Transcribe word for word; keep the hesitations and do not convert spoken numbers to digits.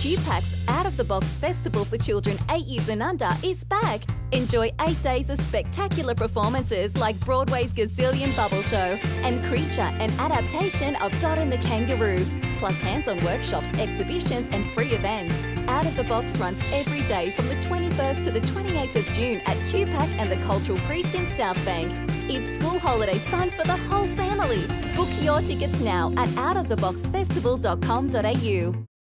Q PAC's Out of the Box Festival for children eight years and under is back. Enjoy eight days of spectacular performances like Broadway's Gazillion Bubble Show and Creature, an adaptation of Dot and the Kangaroo, plus hands-on workshops, exhibitions and free events. Out of the Box runs every day from the twenty-first to the twenty-eighth of June at Q PAC and the Cultural Precinct South Bank. It's school holiday fun for the whole family. Book your tickets now at out of the box festival dot com dot a u.